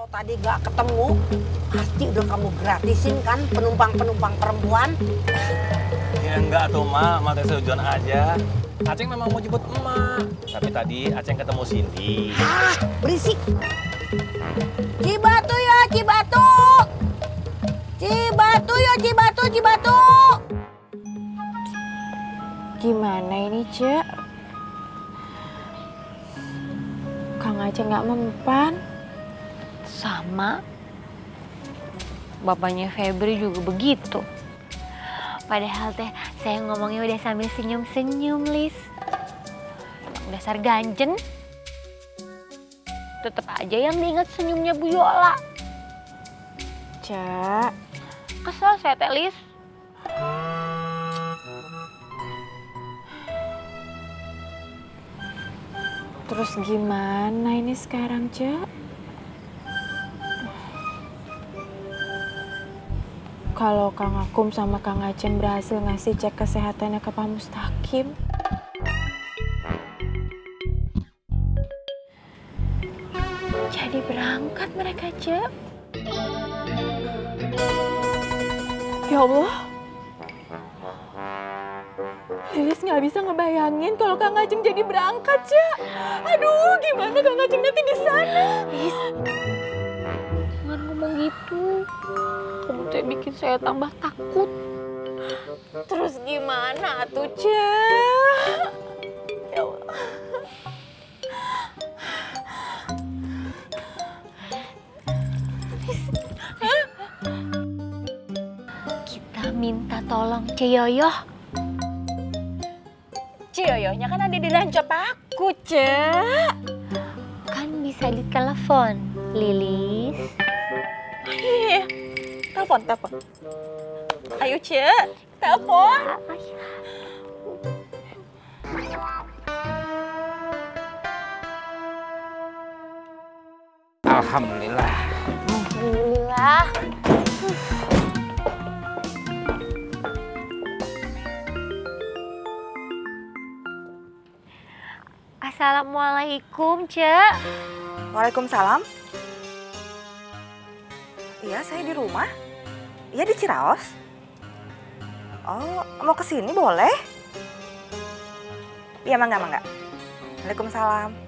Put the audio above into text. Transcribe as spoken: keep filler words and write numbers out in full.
Kalau tadi gak ketemu, pasti udah kamu gratisin kan penumpang-penumpang perempuan. Ya enggak tuh, Mak. Mak teh seujuan aja. Aceng memang mau jemput emak. Tapi tadi Aceng ketemu Cindy. Ah, berisik. Cibatu ya, Cibatu. Cibatu ya, Cibatu, Cibatu. Gimana ini, Cek? Kang Aceh nggak mempan. Sama. Bapaknya Febri juga begitu. Padahal teh saya ngomongnya udah sambil senyum-senyum, Lis. Dasar ganjen. Tetep aja yang diingat senyumnya Bu Yola. Cek. Kesel saya teh, Lis. Terus gimana ini sekarang, Cek? Kalau Kang Akum sama Kang Aceh berhasil ngasih cek kesehatannya ke Pak Mustaqim, jadi berangkat mereka, Cek. Ya Allah, Lilis nggak bisa ngebayangin kalau Kang Aceh jadi berangkat, Cek. Aduh, gimana Kang Aceh nanti di sana? Lis, jangan ngomong gitu. Kamu tuh bikin saya tambah takut. Terus gimana tuh, Cek? Ya Allah. Kita minta tolong Ciyoyoh. Ciyoyohnya kan ada di lancop aku, Cek. Kan bisa ditelepon, Lilis. Iya, telepon, telepon. Ayo, Cek, telepon. Alhamdulillah. Alhamdulillah. Assalamualaikum, Cek. Waalaikumsalam. Iya, saya di rumah. Iya, di Ciraos. Oh, mau ke sini boleh? Iya, mangga, mangga. Waalaikumsalam.